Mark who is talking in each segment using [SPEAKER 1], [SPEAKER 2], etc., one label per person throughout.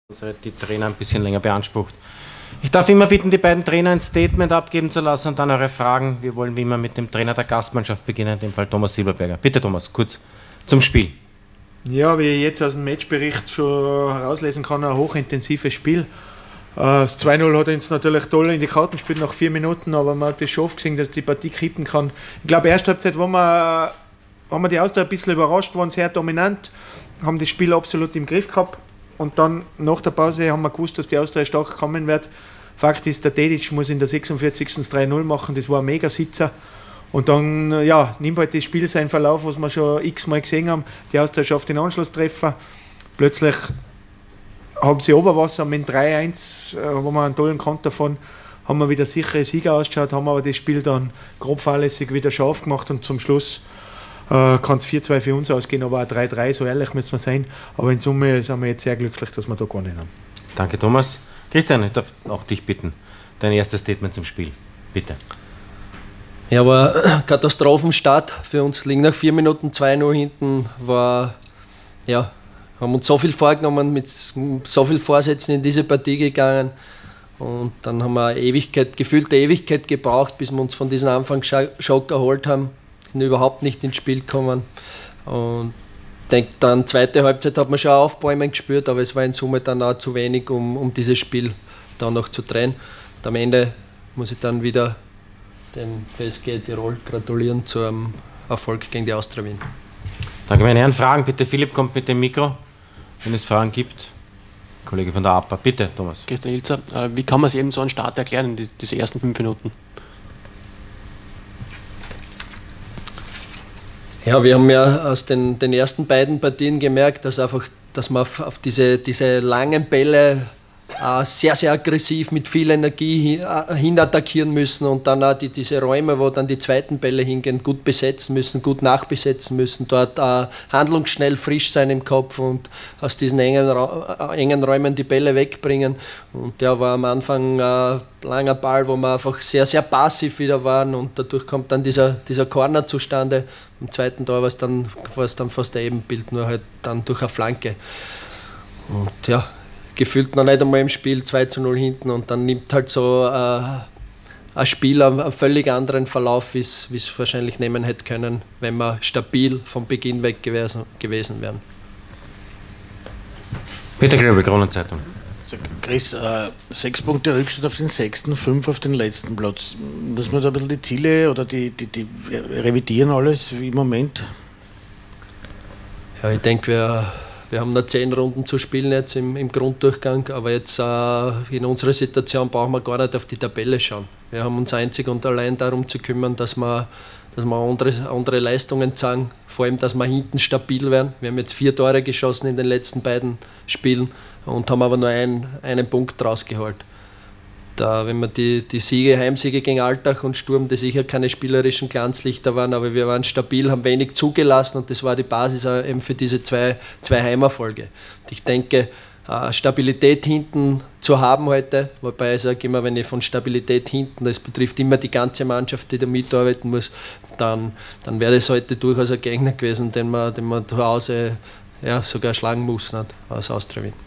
[SPEAKER 1] Die Trainer ein bisschen länger beansprucht. Ich darf immer bitten, die beiden Trainer ein Statement abgeben zu lassen und dann eure Fragen. Wir wollen wie immer mit dem Trainer der Gastmannschaft beginnen, in dem Fall Thomas Silberberger. Bitte Thomas, kurz zum Spiel.
[SPEAKER 2] Ja, wie ich jetzt aus dem Matchbericht schon herauslesen kann, ein hochintensives Spiel. Das 2:0 hat uns natürlich toll in die Karten gespielt nach 4 Minuten, aber man hat das schon oft gesehen, dass die Partie kippen kann. Ich glaube, erste Halbzeit haben wir die Austria ein bisschen überrascht, waren sehr dominant, haben das Spiel absolut im Griff gehabt. Und dann nach der Pause haben wir gewusst, dass die Austria stark kommen wird. Fakt ist, der Dedic muss in der 46. das 3:0 machen, das war ein Mega-Sitzer. Und dann ja, nimmt halt das Spiel seinen Verlauf, was wir schon x-mal gesehen haben. Die Austria schafft den Anschlusstreffer. Plötzlich haben sie Oberwasser mit 3:1, wo wir einen tollen Konter davon haben wir wieder sichere Sieger ausgeschaut, haben aber das Spiel dann grob fahrlässig wieder scharf gemacht und zum Schluss kann es 4:2 für uns ausgehen, aber auch 3:3, so ehrlich müssen wir sein. Aber in Summe sind wir jetzt sehr glücklich, dass wir da gewonnen haben.
[SPEAKER 1] Danke, Thomas. Christian, ich darf auch dich bitten, dein erstes Statement zum Spiel. Bitte.
[SPEAKER 3] Ja, war ein Katastrophenstart für uns. Liegen nach 4 Minuten 2:0 hinten. Haben uns so viel vorgenommen, mit so viel Vorsätzen in diese Partie gegangen. Und dann haben wir eine gefühlte Ewigkeit gebraucht, bis wir uns von diesem Anfangsschock erholt haben. Überhaupt nicht ins Spiel gekommen. Und ich denke, dann zweite Halbzeit hat man schon Aufbäumen gespürt, aber es war in Summe dann auch zu wenig, um dieses Spiel dann noch zu drehen. Und am Ende muss ich dann wieder dem PSG Tirol gratulieren zu einem Erfolg gegen die Austria Wien.
[SPEAKER 1] Danke, meine Herren. Fragen bitte. Philipp kommt mit dem Mikro, wenn es Fragen gibt. Kollege von der APA. Bitte, Thomas.
[SPEAKER 4] Christian Ilzer, wie kann man sich eben so einen Start erklären in diese ersten 5 Minuten?
[SPEAKER 3] Ja, wir haben ja aus den ersten beiden Partien gemerkt, dass wir auf diese langen Bälle sehr, sehr aggressiv mit viel Energie hinattackieren müssen und dann auch diese Räume, wo dann die zweiten Bälle hingehen, gut besetzen müssen, gut nachbesetzen müssen, dort handlungsschnell frisch sein im Kopf und aus diesen engen Räumen die Bälle wegbringen. Und der war am Anfang ein langer Ball, wo wir einfach sehr, sehr passiv wieder waren und dadurch kommt dann dieser Corner zustande. Im zweiten Tor war es dann fast ein Ebenbild, nur halt dann durch eine Flanke. Und ja, gefühlt noch nicht einmal im Spiel 2:0 hinten und dann nimmt halt so ein Spiel einen völlig anderen Verlauf, wie es wahrscheinlich nehmen hätte können, wenn wir stabil vom Beginn weg gewesen wären.
[SPEAKER 1] Peter Klöbel, Kronenzeitung.
[SPEAKER 5] Chris, 6 Punkte Rückstand auf den 6., 5 auf den letzten Platz. Muss man da ein bisschen die Ziele oder die revidieren alles wie im Moment?
[SPEAKER 3] Ja, ich denke, wir haben noch 10 Runden zu spielen jetzt im Grunddurchgang, aber jetzt in unserer Situation brauchen wir gar nicht auf die Tabelle schauen. Wir haben uns einzig und allein darum zu kümmern, dass wir andere Leistungen zeigen, vor allem, dass wir hinten stabil werden. Wir haben jetzt 4 Tore geschossen in den letzten beiden Spielen und haben aber nur einen Punkt rausgeholt. Wenn man die Heimsiege gegen Altach und Sturm, die sicher keine spielerischen Glanzlichter waren, aber wir waren stabil, haben wenig zugelassen und das war die Basis eben für diese zwei Heimerfolge. Und ich denke, Stabilität hinten zu haben heute, wobei ich sage immer, wenn ich von Stabilität hinten, das betrifft immer die ganze Mannschaft, die da mitarbeiten muss, dann wäre das heute durchaus ein Gegner gewesen, den man zu Hause sogar schlagen muss, nicht, aus Austria Wien.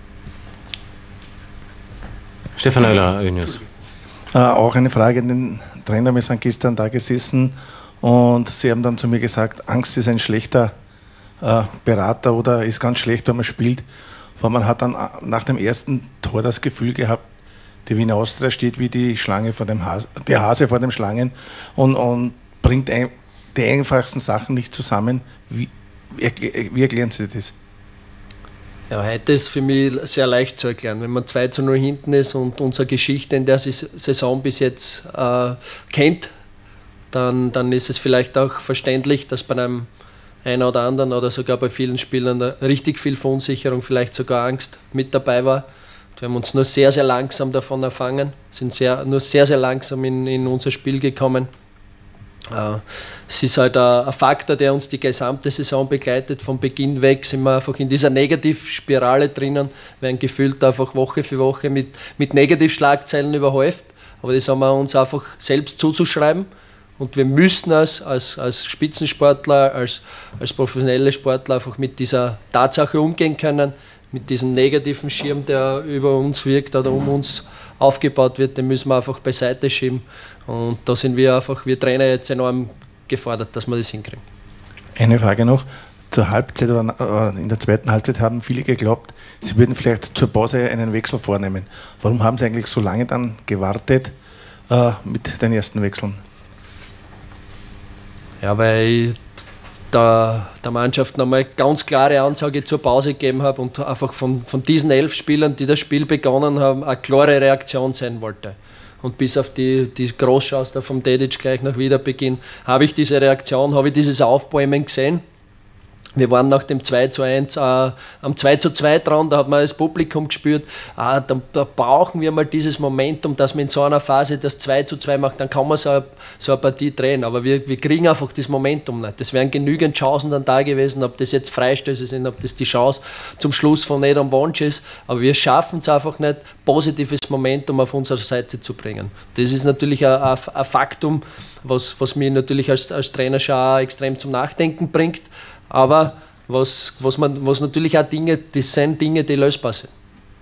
[SPEAKER 1] Stefan Euler, Ö-News.
[SPEAKER 6] Auch eine Frage an den Trainer. Wir sind gestern da gesessen und Sie haben dann zu mir gesagt, Angst ist ein schlechter Berater oder ist ganz schlecht, wenn man spielt. Weil man hat dann nach dem ersten Tor das Gefühl gehabt, die Wiener Austria steht wie die Schlange vor dem der Hase vor dem Schlangen und bringt die einfachsten Sachen nicht zusammen. Wie erklären Sie das?
[SPEAKER 3] Ja, heute ist für mich sehr leicht zu erklären. Wenn man 2:0 hinten ist und unsere Geschichte in der Saison bis jetzt kennt, dann ist es vielleicht auch verständlich, dass bei einem einen oder anderen oder sogar bei vielen Spielern richtig viel Verunsicherung, vielleicht sogar Angst mit dabei war. Wir haben uns nur sehr, sehr langsam davon erfangen, sind nur sehr, sehr langsam in unser Spiel gekommen. Es ist halt ein Faktor, der uns die gesamte Saison begleitet. Von Beginn weg sind wir einfach in dieser Negativspirale drinnen, werden gefühlt einfach Woche für Woche mit Negativschlagzeilen überhäuft. Aber das haben wir uns einfach selbst zuzuschreiben. Und wir müssen als Spitzensportler, als professionelle Sportler einfach mit dieser Tatsache umgehen können. mit diesem negativen Schirm, der über uns wirkt oder um uns aufgebaut wird, den müssen wir einfach beiseite schieben. Und da sind wir Trainer jetzt enorm gefordert, dass wir das hinkriegen.
[SPEAKER 6] Eine Frage noch. Zur Halbzeit oder in der zweiten Halbzeit haben viele geglaubt, sie würden vielleicht zur Pause einen Wechsel vornehmen. Warum haben sie eigentlich so lange dann gewartet mit den ersten Wechseln?
[SPEAKER 3] Ja, weil ich der Mannschaft nochmal ganz klare Ansage zur Pause gegeben habe und einfach von diesen 11 Spielern, die das Spiel begonnen haben, eine klare Reaktion sein wollte. Und bis auf die Großchance da vom Dedic gleich nach Wiederbeginn habe ich diese Reaktion, habe ich dieses Aufbäumen gesehen. Wir waren nach dem 2:1 am 2:2 dran, da hat man das Publikum gespürt, da brauchen wir mal dieses Momentum, dass man in so einer Phase das 2:2 macht, dann kann man so eine Partie drehen, aber wir kriegen einfach das Momentum nicht. Das wären genügend Chancen dann da gewesen, ob das jetzt Freistöße sind, ob das die Chance zum Schluss von nicht am Wunsch ist, aber wir schaffen es einfach nicht, positives Momentum auf unsere Seite zu bringen. Das ist natürlich ein Faktum, was mich natürlich als Trainer schon auch extrem zum Nachdenken bringt. Aber was natürlich auch das sind Dinge, die lösbar sind.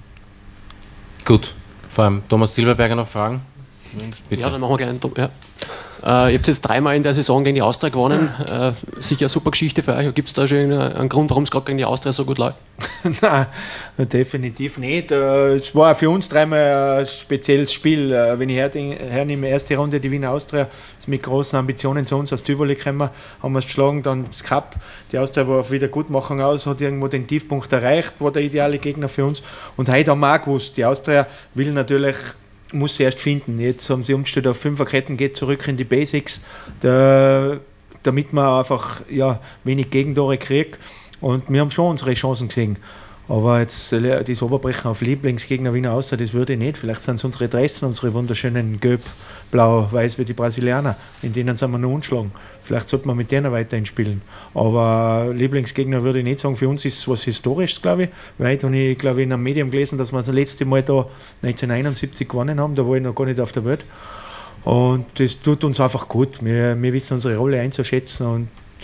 [SPEAKER 1] Gut. Vor allem Thomas Silberberger noch Fragen?
[SPEAKER 4] Bitte. Ja, dann machen wir gerne. Ja. Ihr habt jetzt 3-mal in der Saison gegen die Austria gewonnen. Sicher eine super Geschichte für euch. Gibt es da schon einen Grund, warum es gerade gegen die Austria so gut läuft?
[SPEAKER 2] Nein, definitiv nicht. Es war für uns 3-mal ein spezielles Spiel. Wenn ich hernehme, erste Runde die Wiener Austria, ist mit großen Ambitionen zu uns aus Tivoli gekommen, haben wir es geschlagen, dann das Cup. Die Austria war auf Wiedergutmachung aus, hat irgendwo den Tiefpunkt erreicht, war der ideale Gegner für uns. Und heute haben wir auch gewusst, die Austria muss sie erst finden. Jetzt haben sie umgestellt auf Fünferketten, geht zurück in die Basics, damit man einfach wenig Gegentore kriegt. Und wir haben schon unsere Chancen gesehen. Aber jetzt das Oberbrechen auf Lieblingsgegner Wiener Austria, das würde ich nicht. Vielleicht sind es unsere Dressen, unsere wunderschönen Gelb, Blau, Weiß wie die Brasilianer. In denen sind wir noch unschlagen. Vielleicht sollte man mit denen weiterhin spielen. Aber Lieblingsgegner würde ich nicht sagen. Für uns ist es was Historisches, glaube ich. Weil ich glaube, in einem Medium gelesen, dass wir das letzte Mal da 1971 gewonnen haben. Da war ich noch gar nicht auf der Welt. Und das tut uns einfach gut. Wir wissen unsere Rolle einzuschätzen. Und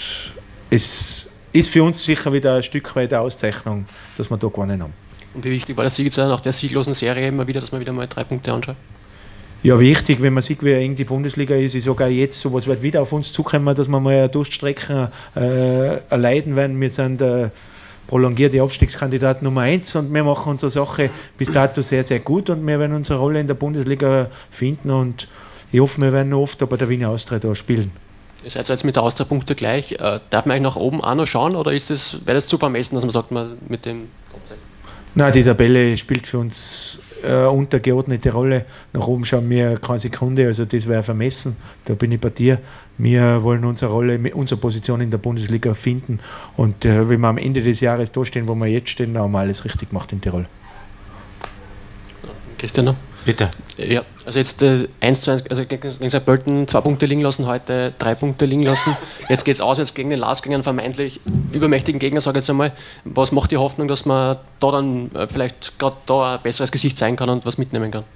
[SPEAKER 2] es ist für uns sicher wieder ein Stück weit eine Auszeichnung, dass wir da gewonnen haben.
[SPEAKER 4] Und wie wichtig war der Sieg jetzt nach der sieglosen Serie immer wieder, dass man wieder mal 3 Punkte anschaut?
[SPEAKER 2] Ja, wichtig, wenn man sieht, wie eng die Bundesliga ist, ist sogar jetzt sowas wird wieder auf uns zukommen, dass wir mal eine Durststrecke erleiden werden. Wir sind prolongierte Abstiegskandidat Nummer 1 und wir machen unsere Sache bis dato sehr, sehr gut und wir werden unsere Rolle in der Bundesliga finden und ich hoffe, wir werden noch oft bei der Wiener Austria da spielen.
[SPEAKER 4] Ihr seid jetzt mit der Austria Punkte gleich. Darf man eigentlich nach oben auch noch schauen oder wäre das zu vermessen, dass man sagt, man mit dem Top-Set?
[SPEAKER 2] Nein, die Tabelle spielt für uns untergeordnete Rolle. Nach oben schauen wir keine Sekunde, also das wäre vermessen. Da bin ich bei dir. Wir wollen unsere Rolle, unsere Position in der Bundesliga finden und wenn wir am Ende des Jahres da stehen, wo wir jetzt stehen, dann haben wir alles richtig gemacht in Tirol.
[SPEAKER 4] Christian noch?
[SPEAKER 1] Bitte.
[SPEAKER 4] Ja, also jetzt 1:1, also gegen St. Pölten 2 Punkte liegen lassen, heute 3 Punkte liegen lassen. Jetzt geht es auswärts gegen den LASK, gegen einen vermeintlich übermächtigen Gegner, sage ich jetzt einmal. Was macht die Hoffnung, dass man da dann vielleicht gerade da ein besseres Gesicht zeigen kann und was mitnehmen kann?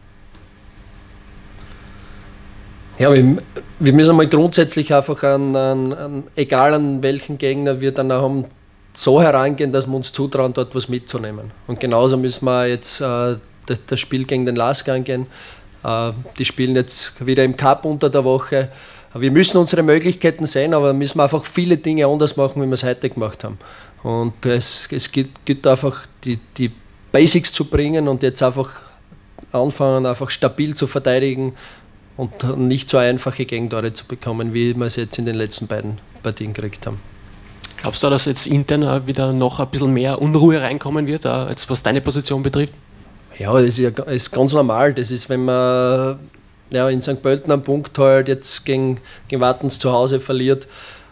[SPEAKER 3] Ja, wir müssen mal grundsätzlich einfach egal an welchen Gegner wir dann haben, so herangehen, dass wir uns zutrauen, dort was mitzunehmen. Und genauso müssen wir jetzt das Spiel gegen den LASK angehen. Die spielen jetzt wieder im Cup unter der Woche. Wir müssen unsere Möglichkeiten sehen, aber müssen einfach viele Dinge anders machen, wie wir es heute gemacht haben. Und es gilt einfach, die Basics zu bringen und jetzt einfach anfangen, einfach stabil zu verteidigen und nicht so einfache Gegentore zu bekommen, wie wir es jetzt in den letzten beiden Partien gekriegt haben.
[SPEAKER 4] Glaubst du, dass jetzt intern wieder noch ein bisschen mehr Unruhe reinkommen wird, jetzt was deine Position betrifft?
[SPEAKER 3] Ja, das ist ganz normal. Das ist, wenn man in St. Pölten einen Punkt halt jetzt gegen Wattens zu Hause verliert.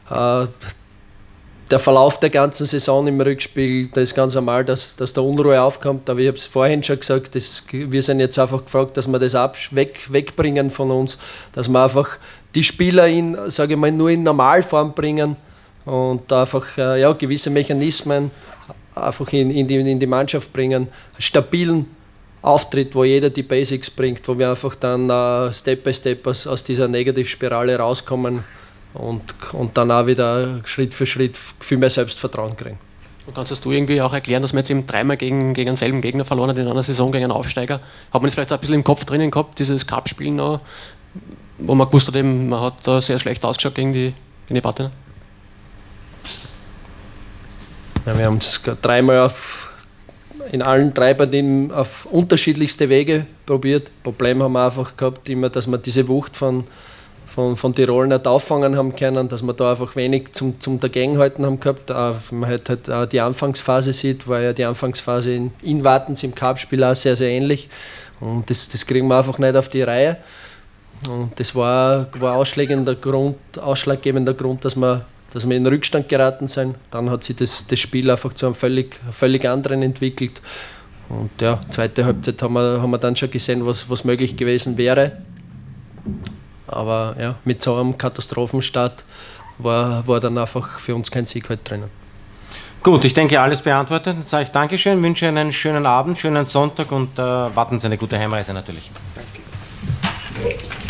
[SPEAKER 3] Der Verlauf der ganzen Saison im Rückspiel, da ist ganz normal, dass da Unruhe aufkommt. Aber ich habe es vorhin schon gesagt, wir sind jetzt einfach gefragt, dass wir das wegbringen von uns, dass wir einfach die Spieler nur in Normalform bringen und einfach gewisse Mechanismen einfach in die Mannschaft bringen, stabilen Auftritt, wo jeder die Basics bringt, wo wir einfach dann Step by Step aus dieser Negativspirale rauskommen und dann auch wieder Schritt für Schritt viel mehr Selbstvertrauen kriegen.
[SPEAKER 4] Und kannst du irgendwie auch erklären, dass man jetzt eben dreimal gegen denselben Gegner verloren hat in einer Saison gegen einen Aufsteiger? Hat man das vielleicht auch ein bisschen im Kopf drinnen gehabt, dieses Cup-Spiel noch, wo man gewusst hat, eben, man hat da sehr schlecht ausgeschaut gegen die Partner?
[SPEAKER 3] Ja, wir haben es dreimal in allen 3 Partien auf unterschiedlichste Wege probiert. Problem haben wir einfach gehabt, immer, dass wir diese Wucht von Tirol nicht auffangen haben können, dass wir da einfach wenig zum Dagegenhalten haben gehabt. Man halt auch die Anfangsphase sieht, war ja die Anfangsphase in Wartens im Cup-Spiel auch sehr, sehr ähnlich. Und das kriegen wir einfach nicht auf die Reihe. Und das war ausschlaggebender Grund, dass wir in Rückstand geraten sind. Dann hat sich das Spiel einfach zu einem völlig anderen entwickelt. Und ja, zweite Halbzeit haben wir dann schon gesehen, was möglich gewesen wäre. Aber ja, mit so einem Katastrophenstart war dann einfach für uns kein Sieg heute drinnen.
[SPEAKER 1] Gut, ich denke, alles beantwortet. Dann sage ich Dankeschön, wünsche einen schönen Abend, schönen Sonntag und warten Sie eine gute Heimreise natürlich. Danke.